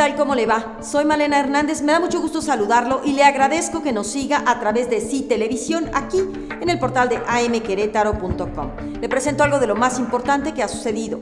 tal? ¿Cómo le va? Soy Malena Hernández, me da mucho gusto saludarlo y le agradezco que nos siga a través de Sí Televisión aquí en el portal de amquerétaro.com. Le presento algo de lo más importante que ha sucedido.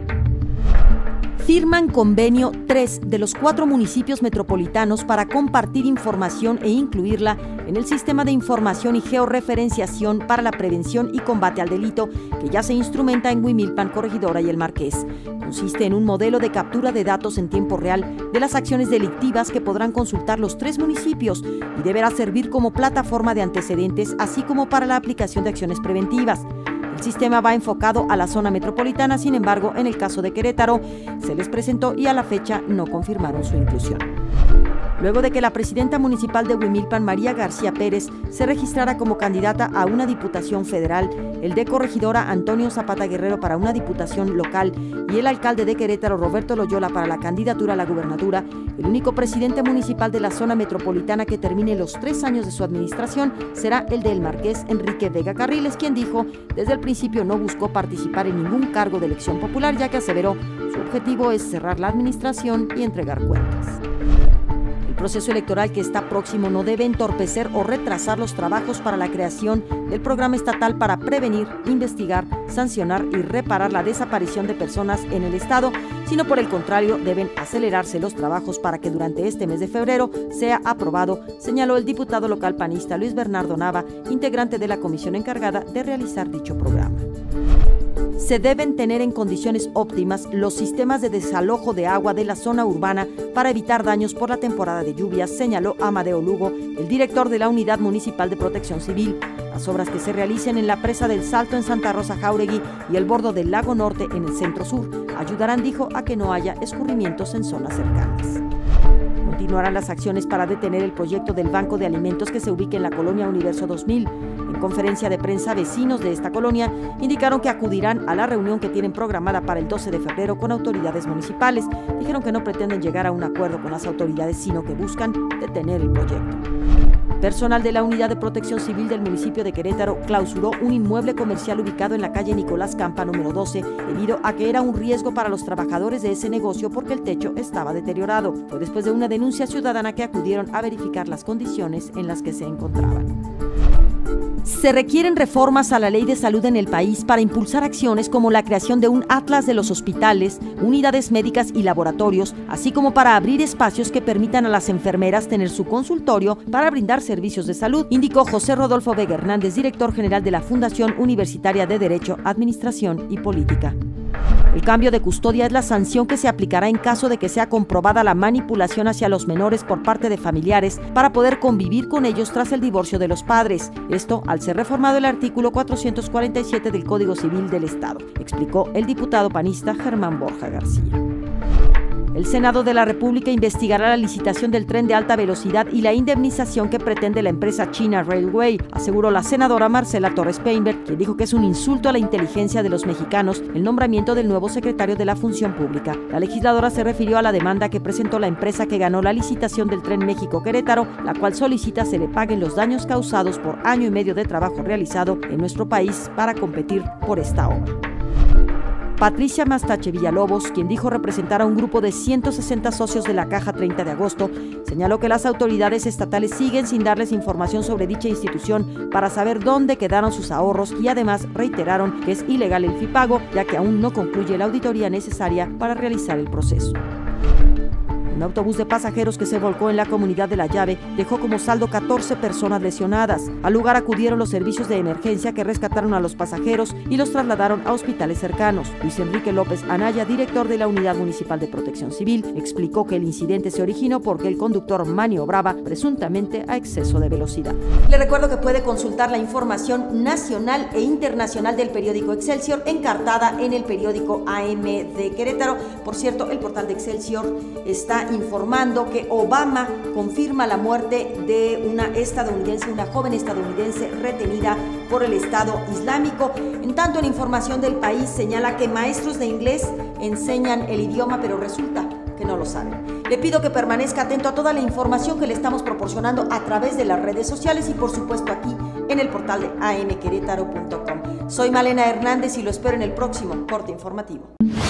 Firman convenio 3 de los 4 municipios metropolitanos para compartir información e incluirla en el sistema de información y georreferenciación para la prevención y combate al delito que ya se instrumenta en Huimilpan, Corregidora y El Marqués. Consiste en un modelo de captura de datos en tiempo real de las acciones delictivas que podrán consultar los 3 municipios y deberá servir como plataforma de antecedentes, así como para la aplicación de acciones preventivas. El sistema va enfocado a la zona metropolitana, sin embargo, en el caso de Querétaro, se les presentó y a la fecha no confirmaron su inclusión. Luego de que la presidenta municipal de Huimilpan, María García Pérez, se registrara como candidata a una diputación federal, el de Corregidora, Antonio Zapata Guerrero, para una diputación local y el alcalde de Querétaro, Roberto Loyola, para la candidatura a la gubernatura, el único presidente municipal de la zona metropolitana que termine los 3 años de su administración será el de El Marqués, Enrique Vega Carriles, quien dijo desde el principio no buscó participar en ningún cargo de elección popular, ya que aseveró su objetivo es cerrar la administración y entregar cuentas. El proceso electoral que está próximo no debe entorpecer o retrasar los trabajos para la creación del programa estatal para prevenir, investigar, sancionar y reparar la desaparición de personas en el estado, sino por el contrario deben acelerarse los trabajos para que durante este mes de febrero sea aprobado, señaló el diputado local panista Luis Bernardo Nava, integrante de la comisión encargada de realizar dicho programa. Se deben tener en condiciones óptimas los sistemas de desalojo de agua de la zona urbana para evitar daños por la temporada de lluvias, señaló Amadeo Lugo, el director de la Unidad Municipal de Protección Civil. Las obras que se realicen en la presa del Salto en Santa Rosa Jáuregui y el bordo del Lago Norte en el centro sur ayudarán, dijo, a que no haya escurrimientos en zonas cercanas. Continuarán las acciones para detener el proyecto del Banco de Alimentos que se ubica en la colonia Universo 2000. En conferencia de prensa, vecinos de esta colonia indicaron que acudirán a la reunión que tienen programada para el 12 de febrero con autoridades municipales. Dijeron que no pretenden llegar a un acuerdo con las autoridades, sino que buscan detener el proyecto. Personal de la Unidad de Protección Civil del municipio de Querétaro clausuró un inmueble comercial ubicado en la calle Nicolás Campa número 12 debido a que era un riesgo para los trabajadores de ese negocio porque el techo estaba deteriorado. Fue después de una denuncia ciudadana que acudieron a verificar las condiciones en las que se encontraban. Se requieren reformas a la ley de salud en el país para impulsar acciones como la creación de un atlas de los hospitales, unidades médicas y laboratorios, así como para abrir espacios que permitan a las enfermeras tener su consultorio para brindar servicios de salud, indicó José Rodolfo Vega Hernández, director general de la Fundación Universitaria de Derecho, Administración y Política. El cambio de custodia es la sanción que se aplicará en caso de que sea comprobada la manipulación hacia los menores por parte de familiares para poder convivir con ellos tras el divorcio de los padres. Esto al ser reformado el artículo 447 del Código Civil del Estado, explicó el diputado panista Germán Borja García. El Senado de la República investigará la licitación del tren de alta velocidad y la indemnización que pretende la empresa China Railway, aseguró la senadora Marcela Torres Peinberg, quien dijo que es un insulto a la inteligencia de los mexicanos el nombramiento del nuevo secretario de la Función Pública. La legisladora se refirió a la demanda que presentó la empresa que ganó la licitación del tren México-Querétaro, la cual solicita se le paguen los daños causados por año y medio de trabajo realizado en nuestro país para competir por esta obra. Patricia Mastache Villalobos, quien dijo representar a un grupo de 160 socios de la Caja 30 de agosto, señaló que las autoridades estatales siguen sin darles información sobre dicha institución para saber dónde quedaron sus ahorros y además reiteraron que es ilegal el FIPAGO, ya que aún no concluye la auditoría necesaria para realizar el proceso. Un autobús de pasajeros que se volcó en la comunidad de La Llave dejó como saldo 14 personas lesionadas. Al lugar acudieron los servicios de emergencia que rescataron a los pasajeros y los trasladaron a hospitales cercanos. Luis Enrique López Anaya, director de la Unidad Municipal de Protección Civil, explicó que el incidente se originó porque el conductor maniobraba presuntamente a exceso de velocidad. Le recuerdo que puede consultar la información nacional e internacional del periódico Excelsior encartada en el periódico AM de Querétaro. Por cierto, el portal de Excelsior está informando que Obama confirma la muerte de una joven estadounidense retenida por el Estado Islámico. En tanto, en información del país señala que maestros de inglés enseñan el idioma, pero resulta que no lo saben. Le pido que permanezca atento a toda la información que le estamos proporcionando a través de las redes sociales y por supuesto aquí en el portal de amquerétaro.com. Soy Malena Hernández y lo espero en el próximo corte informativo.